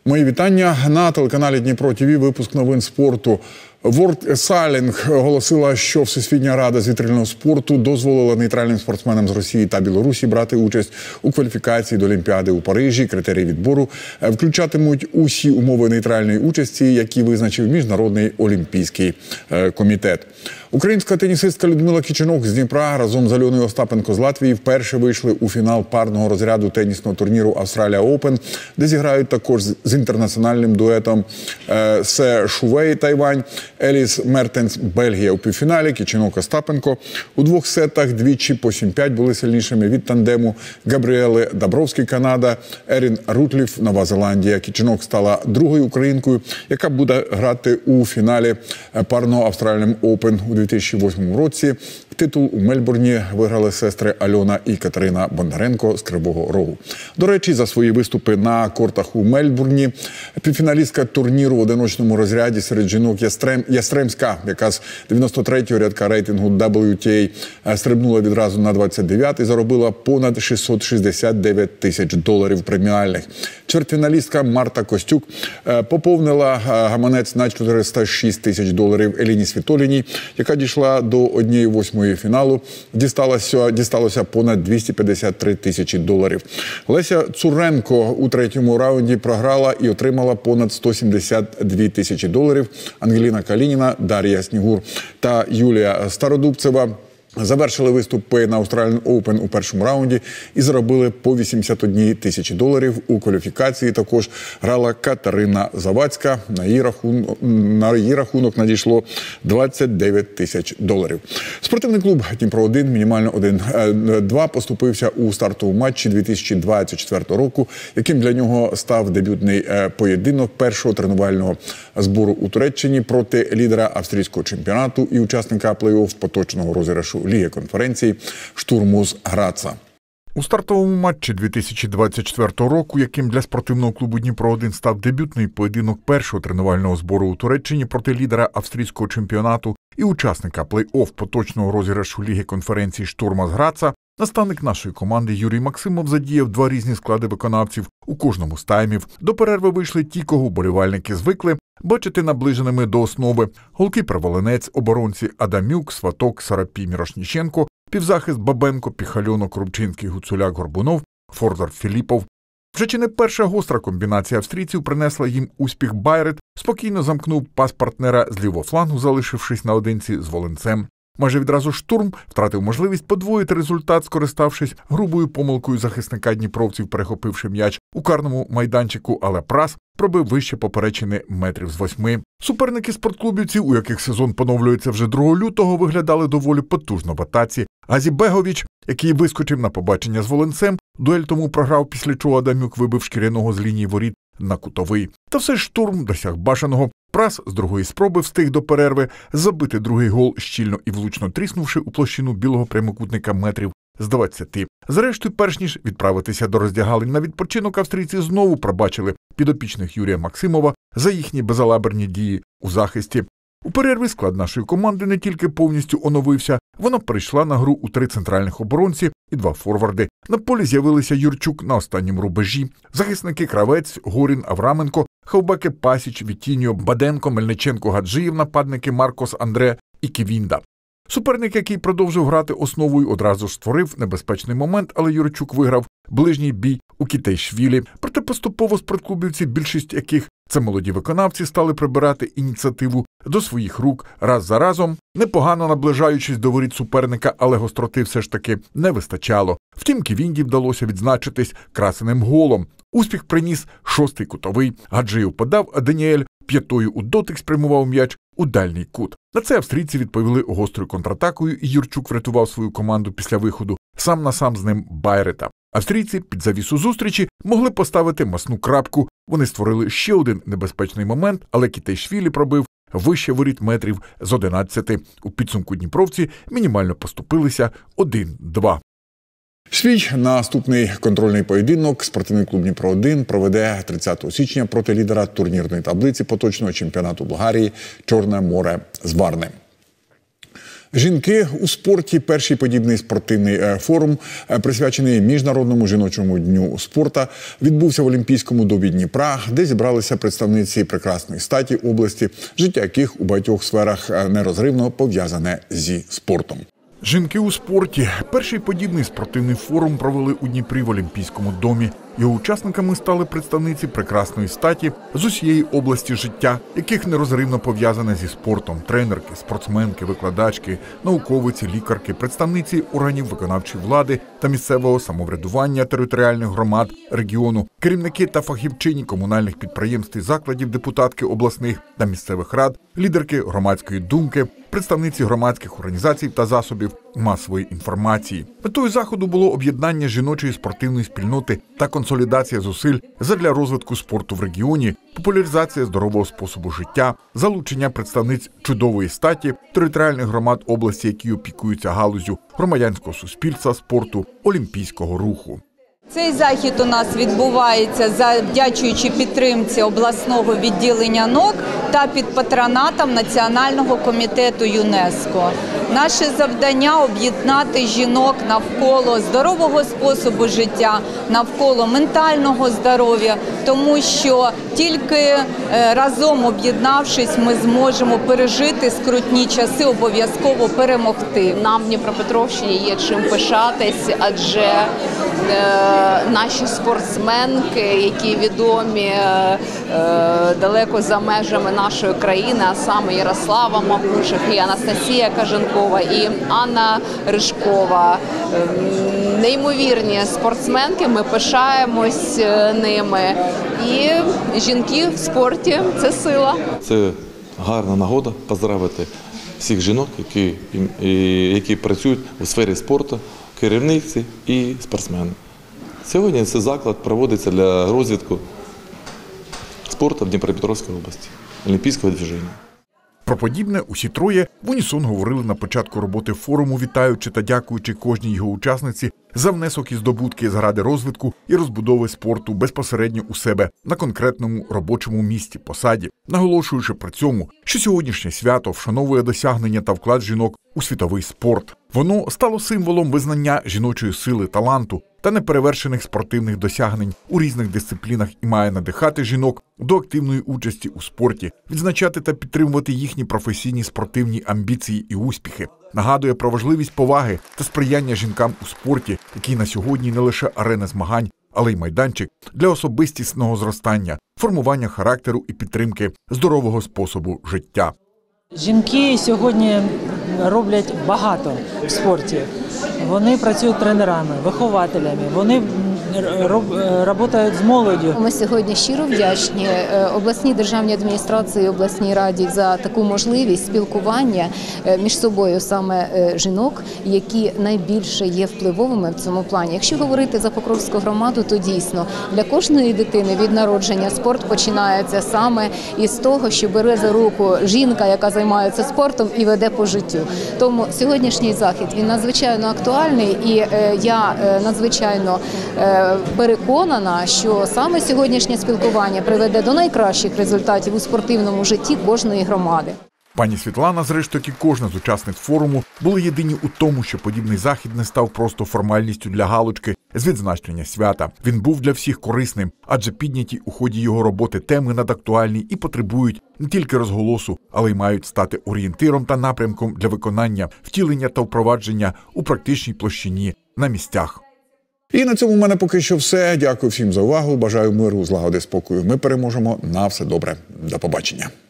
Мої вітання на телеканалі Дніпро ТВ. Випуск новин спорту. World Sailing оголосила, що Всесвітня рада з вітрильного спорту дозволила нейтральним спортсменам з Росії та Білорусі брати участь у кваліфікації до Олімпіади у Парижі. Критерії відбору включатимуть усі умови нейтральної участі, які визначив Міжнародний олімпійський комітет. Українська тенісистка Людмила Кичинок з Дніпра разом з Альоною Остапенко з Латвії вперше вийшли у фінал парного розряду тенісного турніру Австралія Оупен, де зіграють також з інтернаціональним дуетом Се Шувей Тайвань, Еліс Мертенс Бельгія у півфіналі, Кичинок Остапенко. У двох сетах двічі по 7-5 були сильнішими від тандему Габріели Дабровський Канада, Ерін Рутліф Нова Зеландія. Кичинок стала другою українкою, яка буде грати у фіналі парного Австраліям Оупен у 2008 році. Титул у Мельбурні виграли сестри Альона і Катерина Бондаренко з Кривого Рогу. До речі, за свої виступи на кортах у Мельбурні півфіналістка турніру в одиночному розряді серед жінок Ястремська, яка з 93-го рядка рейтингу WTA стрибнула відразу на 29-й, заробила понад $669 тисяч преміальних. Чвертьфіналістка Марта Костюк поповнила гаманець на $406 тисяч Еліні Світоліній, яка дійшла до 1/8 фіналу, дісталося понад $253 тисячі. Леся Цуренко у третьому раунді програла і отримала понад $172 тисячі. Ангеліна Калініна, Дар'я Снігур та Юлія Стародубцева завершили виступи на Australian Open у першому раунді і заробили по $81 тисячі. У кваліфікації також грала Катерина Завадська. На її рахунок надійшло $29 тисяч. Спортивний клуб Дніпро-1 мінімально 1-2 поступився у стартовому матчі 2024 року, яким для нього став дебютний поєдинок першого тренувального збору у Туреччині проти лідера австрійського чемпіонату і учасника плей-офф поточного розіграшу Ліги конференції «Штурму з Граца». У стартовому матчі 2024 року, яким для спортивного клубу Дніпро-1 став дебютний поєдинок першого тренувального збору у Туреччині проти лідера австрійського чемпіонату і учасника плей-офф поточного розіграшу Ліги конференції «Штурма з Граца», наставник нашої команди Юрій Максимов задіяв два різні склади виконавців у кожному з таймів. До перерви вийшли ті, кого вболівальники звикли бачити наближеними до основи. Голкіпер Волинець, оборонці Адамюк, Сваток, Сарапій, Мірошніченко, півзахист Бабенко, Піхальонок, Рубчинський, Гуцуляк, Горбунов, Форвард Філіпов. Вже чи не перша гостра комбінація австрійців принесла їм успіх. Байрет спокійно замкнув пас партнера з лівого флангу, залишившись наодинці з Волинцем. Майже відразу «Штурм» втратив можливість подвоїти результат, скориставшись грубою помилкою захисника дніпровців, перехопивши м'яч у карному майданчику, але Прас пробив вище поперечини метрів з 8. Суперники спортклубівців, у яких сезон поновлюється вже 2 лютого, виглядали доволі потужно в атаці. Газібегович, який вискочив на побачення з Волинцем, дуель тому програв, після чого Адамюк вибив шкіряного з лінії воріт на кутовий. Та все ж «Штурм» досяг бажаного. Прас з другої спроби встиг до перерви забити другий гол, щільно і влучно тріснувши у площину білого прямокутника метрів з 20. Зрештою, перш ніж відправитися до роздягалень на відпочинок, австрійці знову пробачили підопічних Юрія Максимова за їхні безалаберні дії у захисті. У перерві склад нашої команди не тільки повністю оновився, вона перейшла на гру у 3 центральних оборонці і 2 форварди. На полі з'явилися Юрчук на останньому рубежі, захисники Кравець, Горін, Авраменко, хавбеки Пасіч, Вітіньо, Баденко, Мельниченко, Гаджиєв, нападники Маркос, Андре і Ківінда. Суперник, який продовжив грати основою, одразу ж створив небезпечний момент, але Юрчук виграв ближній бій у Кітейшвілі. Проте поступово спортклубівці, більшість яких це молоді виконавці, стали прибирати ініціативу до своїх рук раз за разом, непогано наближаючись до воріт суперника, але гостроти все ж таки не вистачало. Втім, Ківінді вдалося відзначитись красеним голом. Успіх приніс 6-й кутовий. Гаджиєв подав, а Даніель п'ятою у дотик спрямував м'яч у дальній кут. На це австрійці відповіли гострою контратакою, і Юрчук врятував свою команду після виходу сам на сам з ним Байрета. Австрійці під завісу зустрічі могли поставити масну крапку. Вони створили ще один небезпечний момент, але Кітейшвілі пробив вище воріт метрів з 11. У підсумку дніпровці мінімально поступилися 1-2. Свій наступний контрольний поєдинок спортивний клуб Дніпро-1 проведе 30 січня проти лідера турнірної таблиці поточного чемпіонату Болгарії «Чорне море» з Варни. Жінки у спорті – перший подібний спортивний форум, присвячений Міжнародному жіночому дню спорту, відбувся в Олімпійському домі Дніпра, де зібралися представниці прекрасної статі області, життя яких у багатьох сферах нерозривно пов'язане зі спортом. Жінки у спорті – перший подібний спортивний форум провели у Дніпрі в Олімпійському домі. Його учасниками стали представниці прекрасної статі з усієї області життя, яких нерозривно пов'язане зі спортом. Тренерки, спортсменки, викладачки, науковиці, лікарки, представниці органів виконавчої влади та місцевого самоврядування територіальних громад регіону, керівники та фахівчині комунальних підприємств і закладів, депутатки обласних та місцевих рад, лідерки громадської думки, представниці громадських організацій та засобів масової інформації. Метою заходу було об'єднання жіночої спортивної спільноти та консолідація зусиль задля розвитку спорту в регіоні, популяризація здорового способу життя, залучення представниць чудової статі, територіальних громад області, які опікуються галуззю громадянського суспільства, спорту, олімпійського руху. Цей захід у нас відбувається завдячуючи підтримці обласного відділення НОК та під патронатом Національного комітету ЮНЕСКО. Наше завдання – об'єднати жінок навколо здорового способу життя, навколо ментального здоров'я, тому що тільки разом об'єднавшись, ми зможемо пережити скрутні часи, обов'язково перемогти. Нам в Дніпропетровщині є чим пишатись, адже наші спортсменки, які відомі далеко за межами нашої країни, а саме Ярослава Мамушев, і Анастасія Кажанкова, і Анна Рижкова. Неймовірні спортсменки, ми пишаємось ними. І жінки в спорті – це сила. Це гарна нагода поздравити всіх жінок, які працюють у сфері спорту, керівниці і спортсмени. Сьогодні цей заклад проводиться для розвитку спорту в Дніпропетровській області, олімпійського движення. Про подібне усі троє в унісон говорили на початку роботи форуму, вітаючи та дякуючи кожній його учасниці за внесок і здобутки заради розвитку і розбудови спорту безпосередньо у себе на конкретному робочому місці, посаді, наголошуючи при цьому, що сьогоднішнє свято вшановує досягнення та вклад жінок у світовий спорт. Воно стало символом визнання жіночої сили, таланту та неперевершених спортивних досягнень у різних дисциплінах і має надихати жінок до активної участі у спорті, відзначати та підтримувати їхні професійні спортивні амбіції і успіхи. Нагадує про важливість поваги та сприяння жінкам у спорті, який на сьогодні не лише арена змагань, але й майданчик для особистісного зростання, формування характеру і підтримки здорового способу життя. Жінки сьогодні роблять багато в спорті. Вони працюють тренерами, вихователями, вони працюють з молоддю. Ми сьогодні щиро вдячні обласній державній адміністрації, обласній раді за таку можливість спілкування між собою саме жінок, які найбільше є впливовими в цьому плані. Якщо говорити за Покровську громаду, то дійсно для кожної дитини від народження спорт починається саме із того, що бере за руку жінка, яка займається спортом і веде по життю. Тому сьогоднішній захід, він надзвичайно актуальний, і я надзвичайно переконана, що саме сьогоднішнє спілкування приведе до найкращих результатів у спортивному житті кожної громади. Пані Світлана, зрештою, як і кожна з учасниць форуму, були єдині у тому, що подібний захід не став просто формальністю для галочки з відзначення свята. Він був для всіх корисним, адже підняті у ході його роботи теми надактуальні і потребують не тільки розголосу, але й мають стати орієнтиром та напрямком для виконання, втілення та впровадження у практичній площині на місцях. І на цьому в мене поки що все. Дякую всім за увагу. Бажаю миру, злагоди, спокою. Ми переможемо. На все добре. До побачення.